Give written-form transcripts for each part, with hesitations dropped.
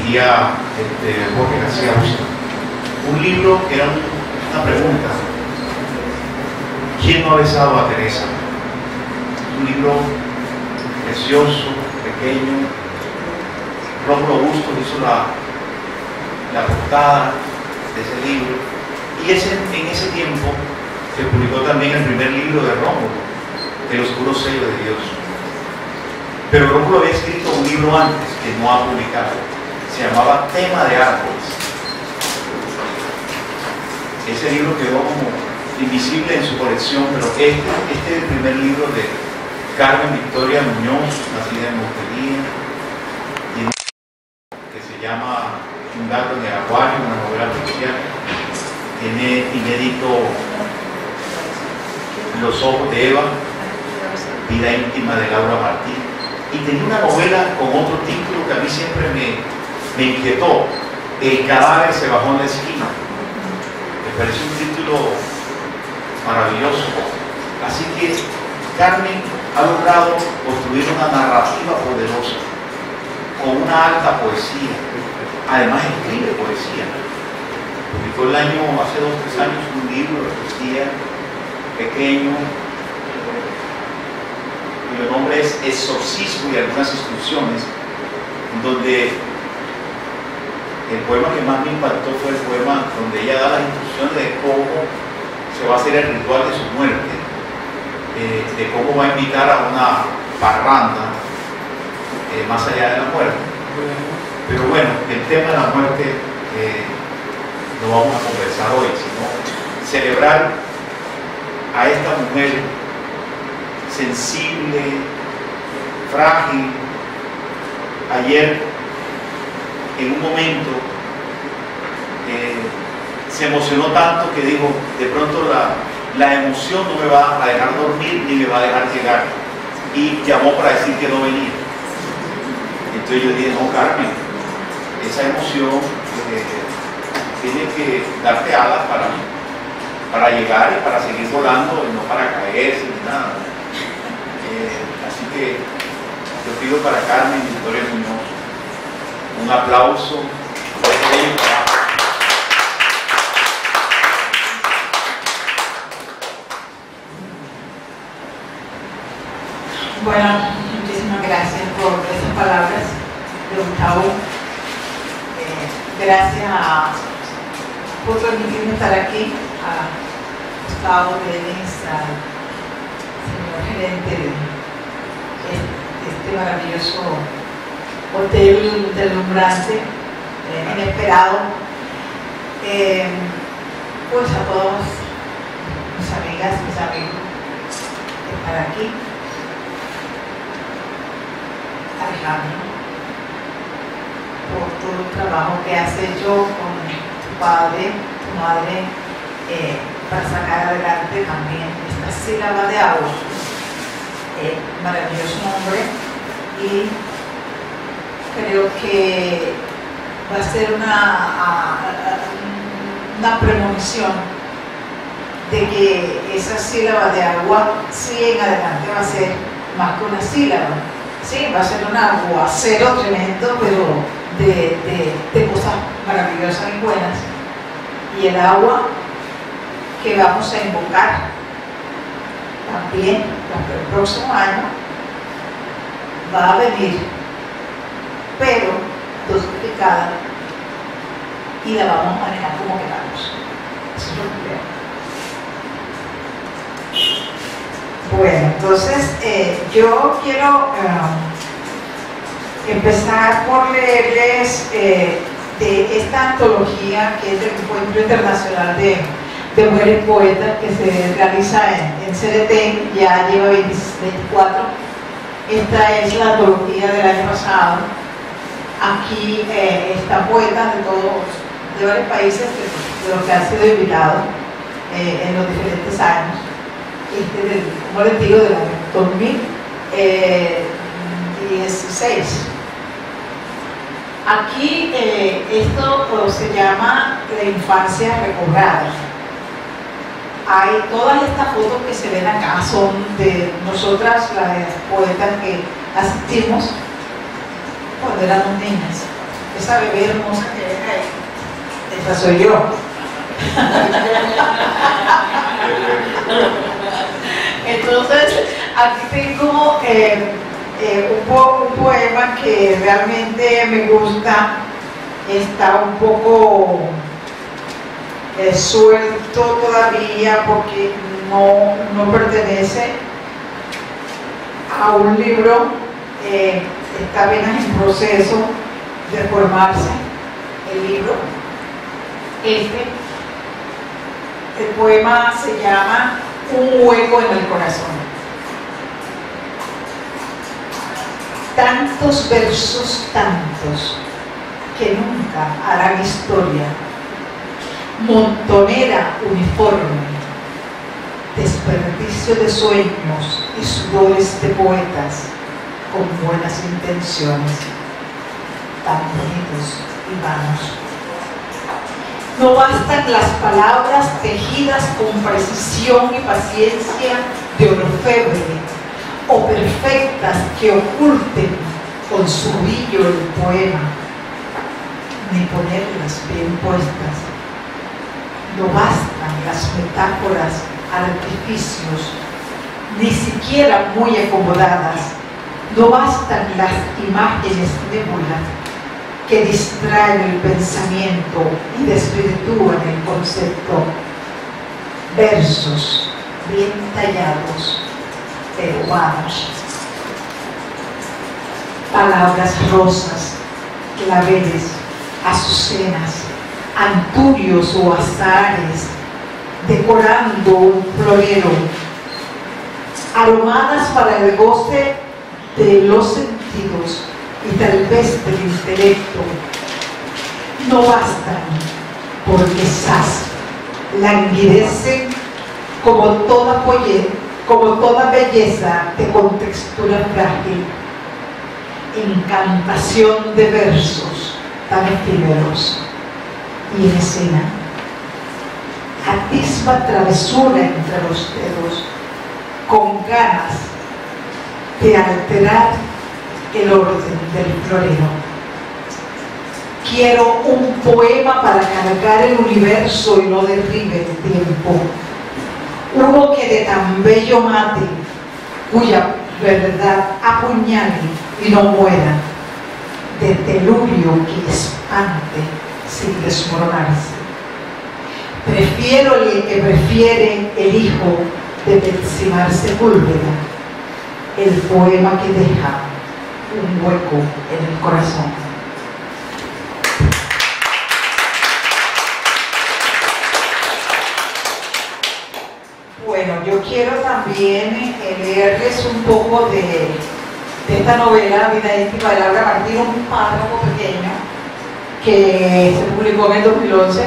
decía Jorge García Busto. Un libro que era una pregunta: ¿quién no ha besado a Teresa? Un libro precioso, pequeño. Rómulo Bustos hizo la portada de ese libro, y en ese tiempo se publicó también el primer libro de Rómulo, El oscuro sello de Dios. Pero Rómulo había escrito un libro antes que no ha publicado, se llamaba Tema de Árboles. Ese libro quedó como invisible en su colección, pero este es el primer libro de Carmen Victoria Muñoz, nacida en Montería, que se llama Un gato en el acuario, una novela policial. Tiene inédito Los ojos de Eva, Vida íntima de Laura Martí, y tenía una novela con otro título que a mí siempre me inquietó: El cadáver se bajó en la esquina. Me parece un título maravilloso. Así que Carmen ha logrado construir una narrativa poderosa con una alta poesía. Además escribe poesía. Publicó hace 2 o 3 años un libro de poesía pequeño, cuyo nombre es Exorcismo y algunas instrucciones, donde el poema que más me impactó fue el poema donde ella da las instrucciones de cómo se va a hacer el ritual de su muerte, de cómo va a invitar a una parranda más allá de la muerte. Pero bueno, el tema de la muerte no vamos a conversar hoy, sino celebrar a esta mujer sensible, frágil. Ayer, en un momento, se emocionó tanto que dijo: de pronto la emoción no me va a dejar dormir ni me va a dejar llegar, y llamó para decir que no venía. Entonces yo dije: no, Carmen, esa emoción tiene que darte alas para llegar y para seguir volando, y no para caerse ni nada. Así que yo pido para Carmen Victoria Muñoz un aplauso por este bello trabajo. Bueno, muchísimas gracias por esas palabras de Gustavo. Gracias por permitirme estar aquí, a Gustavo Denis, al señor gerente de este maravilloso hotel deslumbrante, inesperado. Pues a todos mis amigas, mis amigos que están aquí. Alejandro, por todo el trabajo que has hecho con tu padre, tu madre, para sacar adelante también esta sílaba de agua. Maravilloso nombre, y creo que va a ser una premonición de que esa sílaba de agua sí en adelante va a ser más que una sílaba. Sí, va a ser un aguacero tremendo, pero de cosas maravillosas y buenas. Y el agua que vamos a invocar también el próximo año va a venir, pero dosificada, y la vamos a manejar como queramos. Eso es lo que creo. Bueno, entonces yo quiero empezar por leerles de esta antología que es del Encuentro Internacional de Mujeres Poetas, que se realiza en CDT, ya lleva 24. Esta es la antología del año pasado. Aquí están poetas de varios países, de los que han sido invitados en los diferentes años. Como les digo, del año 2016. Aquí esto se llama La infancia recobrada. Hay todas estas fotos que se ven acá, son de nosotras, las poetas que asistimos cuando éramos niñas. esa bebé hermosa que ven ahí, esa soy yo. Entonces, aquí tengo un poema que realmente me gusta, está un poco suelto todavía porque no pertenece a un libro, está apenas en proceso de formarse el libro. El poema se llama Un hueco en el corazón. Tantos versos, tantos, que nunca harán historia, montonera uniforme, desperdicio de sueños y sudores de poetas con buenas intenciones, tan bonitos y vanos. No bastan las palabras tejidas con precisión y paciencia de orfebre, o perfectas que oculten con su brillo el poema, ni ponerlas bien puestas. No bastan las metáforas, artificios, ni siquiera muy acomodadas. No bastan las imágenes nébulas que distraen el pensamiento y desvirtúan el concepto. Versos bien tallados, pero vanos. Palabras rosas, claveles, azucenas, anturios o azahares, decorando un florero, aromadas para el goce de los sentidos y tal vez del intelecto. No bastan porque quizás languidecen como toda belleza de contextura frágil, encantación de versos tan efímeros y en escena, atisba travesura entre los dedos, con ganas de alterar el orden del florero. Quiero un poema para cargar el universo y no derribe el tiempo. Uno que de tan bello mate, cuya verdad apuñale y no muera, de telurio que espante sin desmoronarse. Prefiero el que prefiere el hijo de Betsimar Sepúlveda, el poema que deja un hueco en el corazón. Bueno, yo quiero también leerles un poco de esta novela, Vida íntima de Laura Martín, un párrafo pequeño que se publicó en el 2011,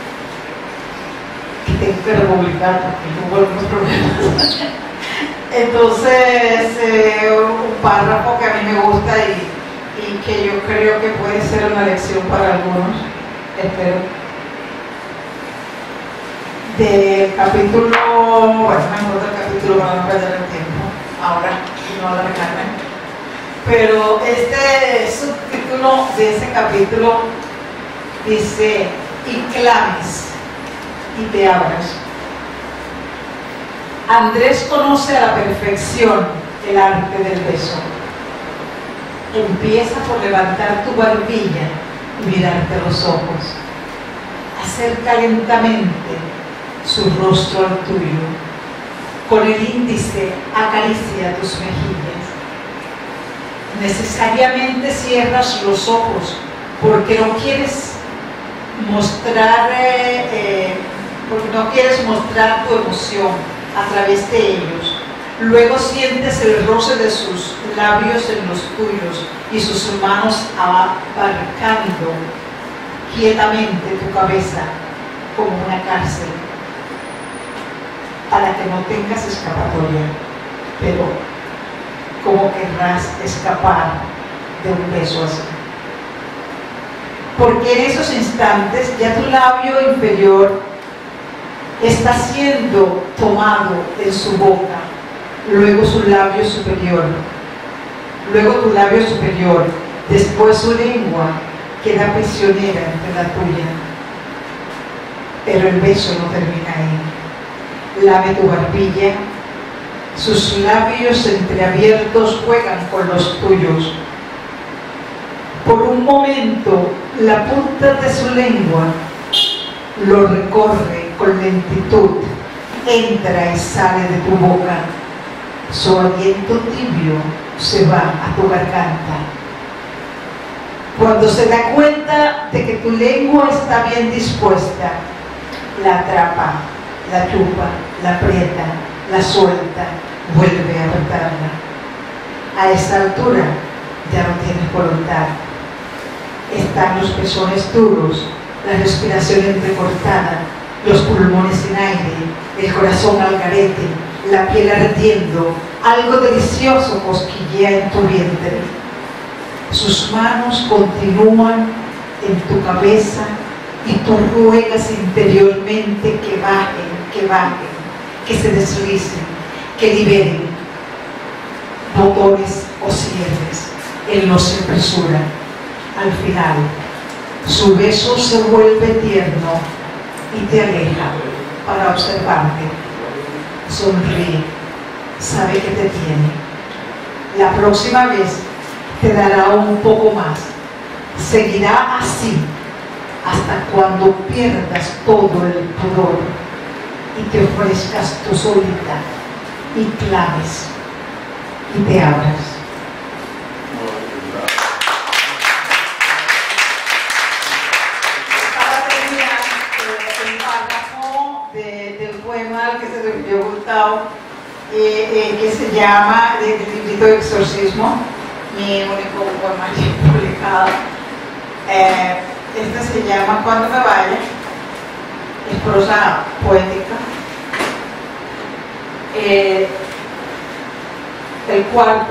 que tengo que republicar porque hubo algunos problemas. Entonces, un párrafo que a mí me gusta y que yo creo que puede ser una lección para algunos, espero. Del capítulo, bueno, mejor del capítulo para no perder el tiempo, ahora y no alargarme. Pero este subtítulo de ese capítulo dice: y clames y te abras. Andrés conoce a la perfección el arte del beso. Empieza por levantar tu barbilla y mirarte a los ojos. Acerca lentamente su rostro al tuyo. Con el índice acaricia tus mejillas. Necesariamente cierras los ojos porque no quieres mostrar tu emoción a través de ellos. Luego sientes el roce de sus labios en los tuyos y sus manos abarcando quietamente tu cabeza como una cárcel, para que no tengas escapatoria, pero ¿cómo querrás escapar de un beso así? Porque en esos instantes ya tu labio inferior está siendo tomado en su boca, luego su labio superior, luego tu labio superior, después su lengua, queda prisionera entre la tuya. Pero el beso no termina ahí. Lame tu barbilla, sus labios entreabiertos juegan con los tuyos. Por un momento, la punta de su lengua lo recorre con lentitud, entra y sale de tu boca. Su aliento tibio se va a tu garganta. Cuando se da cuenta de que tu lengua está bien dispuesta, la atrapa, la chupa, la aprieta, la suelta, vuelve a apretarla. A esa altura ya no tienes voluntad. Están los pezones duros, la respiración entrecortada, los pulmones sin aire, el corazón al garete, la piel ardiendo, algo delicioso cosquillea en tu vientre. Sus manos continúan en tu cabeza y tú ruegas interiormente que bajen, que se deslicen, que liberen. Botones o cierres, él no se apresura. Al final, su beso se vuelve tierno y te aleja para observarte. Sonríe, sabe que te tiene. La próxima vez te dará un poco más. Seguirá así hasta cuando pierdas todo el pudor y te ofrezcas tú solita y clames y te abras. Para terminar, el párrafo del poema al que se refirió Gustavo, que se llama, del librito de Exorcismo, mi único poema publicado. Este se llama Cuando me vaya, es prosa poética. El cuarto,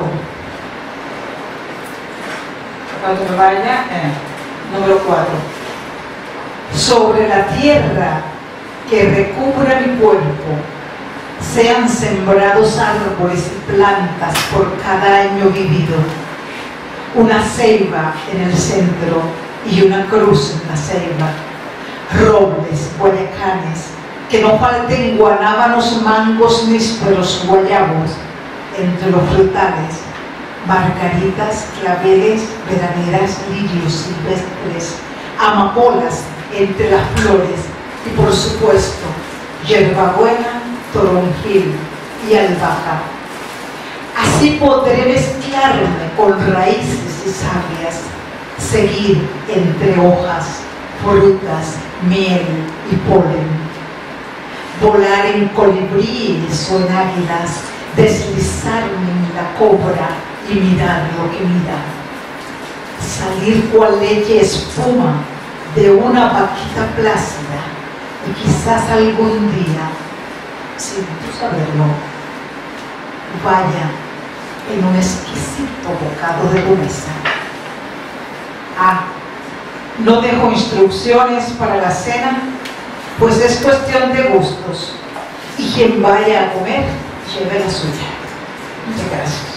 cuando me vaya, número 4. Sobre la tierra que recubra mi cuerpo, sean sembrados árboles y plantas por cada año vivido, una ceiba en el centro y una cruz en la ceiba, robles, guayacanes, que no falten guanábanos, mangos, nísperos, guayabos entre los frutales, margaritas, claveles, veraneras, lirios silvestres, amapolas entre las flores y, por supuesto, hierbabuena, toronjil y albahaca. Así podré mezclarme con raíces y sabias, seguir entre hojas, frutas, miel y polen, volar en colibríes o en águilas, deslizarme en la cobra y mirar lo que mira, salir cual leche espuma de una vaquita plácida y quizás algún día, sin tú saberlo, vaya en un exquisito bocado de dureza. No dejo instrucciones para la cena, pues es cuestión de gustos, y quien vaya a comer lleve la suya. Muchas gracias.